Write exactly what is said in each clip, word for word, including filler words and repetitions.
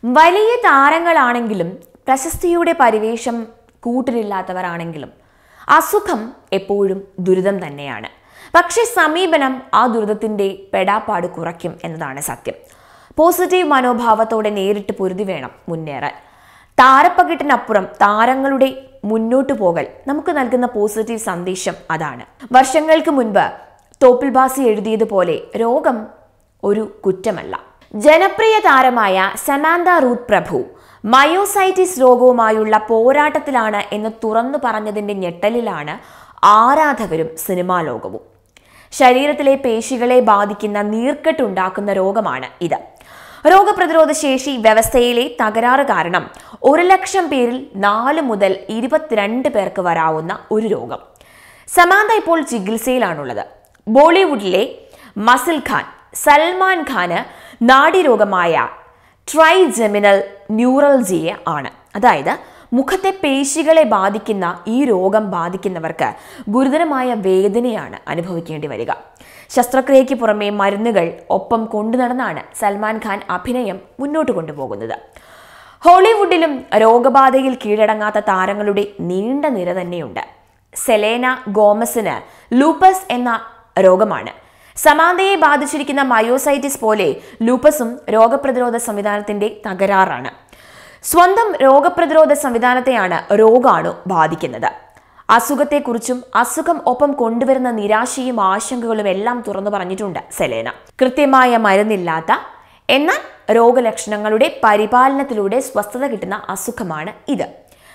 വലിയ താരങ്ങളാണെങ്കിലും പ്രശസ്തിയുടെ പരിവേഷം കൂട്ടിലില്ലാത്തവരാണെങ്കിലും അസുഖം എപ്പോഴും ദുരിതം തന്നെയാണ്. പക്ഷേ സമീപനം ആ ദുരിതത്തിൻ്റെ പെടാപ്പാട് കുറയ്ക്കും എന്നതാണ് സത്യം. പോസിറ്റീവ് മനോഭാവത്തോടെ നേരിട്ട് പൊരുതി വേണം മുന്നേറാൻ. താരപ്പകിട്ടിനപ്പുറം താരങ്ങളുടെ മുന്നോട്ടു പോകൽ നമുക്ക് നൽകുന്ന പോസിറ്റീവ് സന്ദേശം അതാണ്. വർഷങ്ങൾക്ക് മുൻപ് തോപ്പിൽ ബാസി എഴുതിയതുപോലെ രോഗം ഒരു കുറ്റമല്ല. ജനപ്രിയ താരമായ സമാന്ത റൂത്ത് പ്രഭു മയോസൈറ്റിസ് രോഗവുമായുള്ള പോരാട്ടത്തിലാണ് എന്ന് തുറന്നു പറഞ്ഞതിൻ്റെ ഞെട്ടലിലാണ് ആരാധകരും സിനിമാ ലോകവും. ശരീരത്തിലെ പേശികളെ ബാധിക്കുന്ന നീർക്കെട്ടുണ്ടാക്കുന്ന രോഗമാണ് ഇത്. രോഗപ്രതിരോധ ശേഷി വ്യവസ്ഥയിലെ തകരാറ് കാരണം ഒരു ലക്ഷം പേരിൽ നാല് മുതൽ ഇരുപത്തിരണ്ട് പേർക്ക് വരാവുന്ന ഒരു രോഗം. സമാന്ത ഇപ്പോൾ ചികിത്സയിലാണുള്ളത്. ബോളിവുഡിലെ മസിൽ ഖാൻ സൽമാൻ ഖാന് നാഡീരോഗമായ ട്രൈജെമിനൽ ന്യൂറൽജിയ ആണ്. അതായത് മുഖത്തെ പേശികളെ ബാധിക്കുന്ന ഈ രോഗം ബാധിക്കുന്നവർക്ക് ഗുരുതരമായ വേദനയാണ് അനുഭവിക്കേണ്ടി വരിക. ശസ്ത്രക്രിയയ്ക്ക് പുറമെ മരുന്നുകൾ ഒപ്പം കൊണ്ടു നടന്നാണ് സൽമാൻ ഖാൻ അഭിനയം മുന്നോട്ട് കൊണ്ടുപോകുന്നത്. ഹോളിവുഡിലും രോഗബാധയിൽ കീഴടങ്ങാത്ത താരങ്ങളുടെ നീണ്ട നിര തന്നെയുണ്ട്. സെലേന ഗോമസിന് ലൂപ്പസ് എന്ന രോഗമാണ്. സമാന്തയെ ബാധിച്ചിരിക്കുന്ന മയോസൈറ്റിസ് പോലെ ലൂപ്പസും രോഗപ്രതിരോധ സംവിധാനത്തിന്റെ തകരാറാണ്. സ്വന്തം രോഗപ്രതിരോധ സംവിധാനത്തെയാണ് രോഗാണു ബാധിക്കുന്നത്. അസുഖത്തെക്കുറിച്ചും അസുഖം ഒപ്പം കൊണ്ടുവരുന്ന നിരാശയും ആശങ്കകളും എല്ലാം തുറന്നു പറഞ്ഞിട്ടുണ്ട് സെലേന. കൃത്യമായ മരുന്നില്ലാത്ത എന്നാൽ രോഗലക്ഷണങ്ങളുടെ പരിപാലനത്തിലൂടെ സ്വസ്ഥത കിട്ടുന്ന അസുഖമാണ് ഇത്.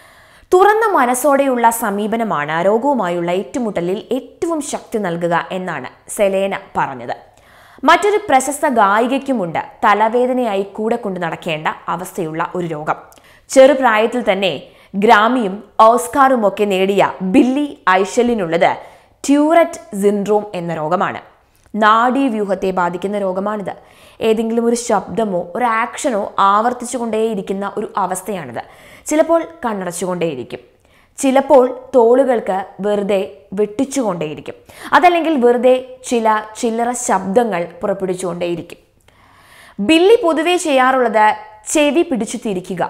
തുറന്ന മനസ്സോടെയുള്ള സമീപനമാണ് രോഗവുമായുള്ള ഏറ്റുമുട്ടലിൽ ഏറ്റവും ശക്തി നൽകുക എന്നാണ് സെലേന പറഞ്ഞത്. മറ്റൊരു പ്രശസ്ത ഗായികയ്ക്കുമുണ്ട് തലവേദനയായി കൂടെ കൊണ്ടു നടക്കേണ്ട അവസ്ഥയുള്ള ഒരു രോഗം. ചെറുപ്രായത്തിൽ തന്നെ ഗ്രാമിയും ഓസ്കാറും ഒക്കെ നേടിയ ബില്ലി ഐഷലിനുള്ളത് ട്യൂററ്റ് സിൻഡ്രോം എന്ന രോഗമാണ്. നാഡീവ്യൂഹത്തെ ബാധിക്കുന്ന രോഗമാണിത്. ഏതെങ്കിലും ഒരു ശബ്ദമോ ഒരു ആക്ഷനോ ആവർത്തിച്ചുകൊണ്ടേയിരിക്കുന്ന ഒരു അവസ്ഥയാണിത്. ചിലപ്പോൾ കണ്ണടച്ചുകൊണ്ടേയിരിക്കും, ചിലപ്പോൾ തോളുകൾക്ക് വെറുതെ വെട്ടിച്ചുകൊണ്ടേയിരിക്കും, അതല്ലെങ്കിൽ വെറുതെ ചില ചില്ലറ ശബ്ദങ്ങൾ പുറപ്പെടുവിച്ചുകൊണ്ടേയിരിക്കും. ബില്ലി പൊതുവെ ചെയ്യാറുള്ളത് ചെവി പിടിച്ചു തിരിക്കുക,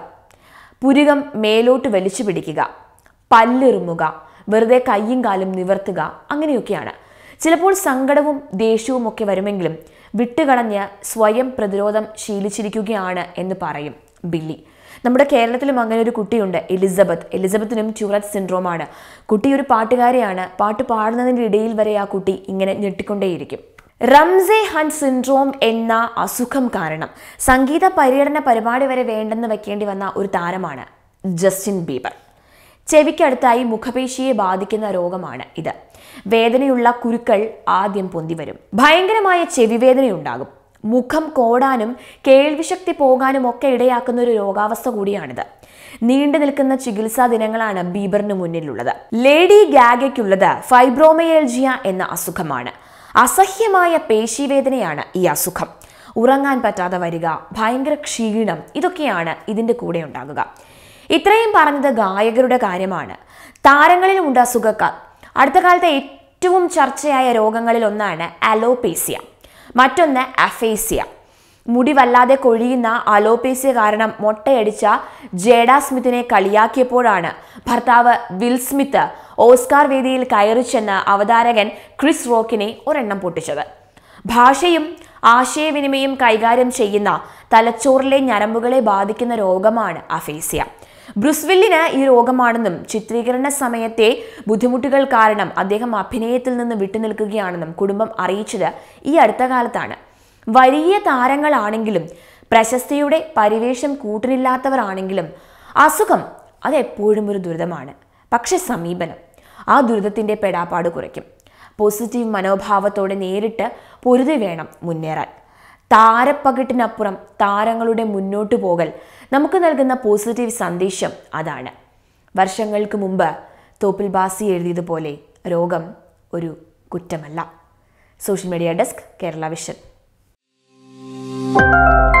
പുരികം മേലോട്ട് വലിച്ചു പിടിക്കുക, പല്ലിറുമുക, വെറുതെ കയ്യും കാലും നിവർത്തുക, അങ്ങനെയൊക്കെയാണ്. ചിലപ്പോൾ സങ്കടവും ദേഷ്യവും ഒക്കെ വരുമെങ്കിലും വിട്ടുകളഞ്ഞ് സ്വയം പ്രതിരോധം ശീലിച്ചിരിക്കുകയാണ് എന്ന് പറയും ബില്ലി. നമ്മുടെ കേരളത്തിലും അങ്ങനെ ഒരു കുട്ടിയുണ്ട്, എലിസബത്ത്. എലിസബത്തിനും ട്യൂററ്റ് സിൻഡ്രോമാണ്. കുട്ടി ഒരു പാട്ടുകാരിയാണ്. പാട്ട് പാടുന്നതിൻ്റെ ഇടയിൽ വരെ ആ കുട്ടി ഇങ്ങനെ ഞെട്ടിക്കൊണ്ടേയിരിക്കും. റംസെ ഹണ്ട് സിൻഡ്രോം എന്ന അസുഖം കാരണം സംഗീത പര്യടന പരിപാടി വരെ വേണ്ടെന്ന് വെക്കേണ്ടി വന്ന ഒരു താരമാണ് ജസ്റ്റിൻ ബീബർ. ചെവിക്കടുത്തായി മുഖപേശിയെ ബാധിക്കുന്ന രോഗമാണ് ഇത്. വേദനയുള്ള കുരുക്കൾ ആദ്യം പൊന്തി വരും. ഭയങ്കരമായ ചെവിവേദനയുണ്ടാകും. മുഖം കോടാനും കേൾവിശക്തി പോകാനും ഒക്കെ ഇടയാക്കുന്ന ഒരു രോഗാവസ്ഥ കൂടിയാണിത്. നീണ്ടു നിൽക്കുന്ന ചികിത്സാ ദിനങ്ങളാണ് ബീബറിന് മുന്നിലുള്ളത്. ലേഡി ഗാഗയ്ക്കുള്ളത് ഫൈബ്രോമയൽജിയ എന്ന അസുഖമാണ്. അസഹ്യമായ പേശിവേദനയാണ് ഈ അസുഖം. ഉറങ്ങാൻ പറ്റാതെ വരിക, ഭയങ്കര ക്ഷീണം, ഇതൊക്കെയാണ് ഇതിൻ്റെ കൂടെ ഉണ്ടാകുക. ഇത്രയും പറഞ്ഞത് ഗായകരുടെ കാര്യമാണ്. താരങ്ങളിലും ഉണ്ട് അസുഖക്കാർ. അടുത്ത കാലത്തെ ഏറ്റവും ചർച്ചയായ രോഗങ്ങളിൽ ഒന്നാണ് അലോപേസിയ, മറ്റൊന്ന് അഫേസിയ. മുടി വല്ലാതെ കൊഴിയുന്ന അലോപേസിയ കാരണം മൊട്ടയടിച്ച ജേഡ സ്മിത്തിനെ കളിയാക്കിയപ്പോഴാണ് ഭർത്താവ് വിൽ സ്മിത്ത് ഓസ്കാർ വേദിയിൽ കയറി ചെന്ന് അവതാരകൻ ക്രിസ് റോക്കിനെ ഒരെണ്ണം പൊട്ടിച്ചത്. ഭാഷയും ആശയവിനിമയം കൈകാര്യം ചെയ്യുന്ന തലച്ചോറിലെ ഞരമ്പുകളെ ബാധിക്കുന്ന രോഗമാണ് അഫേസിയ. ബ്രൂസ്വില്ലിന് ഈ രോഗമാണെന്നും ചിത്രീകരണ സമയത്തെ ബുദ്ധിമുട്ടുകൾ കാരണം അദ്ദേഹം അഭിനയത്തിൽ നിന്ന് വിട്ടുനിൽക്കുകയാണെന്നും കുടുംബം അറിയിച്ചത് ഈ അടുത്ത കാലത്താണ്. വലിയ താരങ്ങളാണെങ്കിലും പ്രശസ്തിയുടെ പരിവേഷം കൂട്ടിനില്ലാത്തവരാണെങ്കിലും അസുഖം അതെപ്പോഴും ഒരു ദുരിതമാണ്. പക്ഷെ സമീപനം ആ ദുരിതത്തിൻ്റെ പെടാപ്പാട് കുറയ്ക്കും. പോസിറ്റീവ് മനോഭാവത്തോടെ നേരിട്ട് പൊരുതി വേണം മുന്നേറാൻ. താരപ്പകിട്ടിനപ്പുറം താരങ്ങളുടെ മുന്നോട്ടു പോകൽ നമുക്ക് നൽകുന്ന പോസിറ്റീവ് സന്ദേശം അതാണ്. വർഷങ്ങൾക്ക് മുമ്പ് തോപ്പിൽ ബാസി എഴുതിയതുപോലെ രോഗം ഒരു കുറ്റമല്ല. Social media desk, Kerala vision.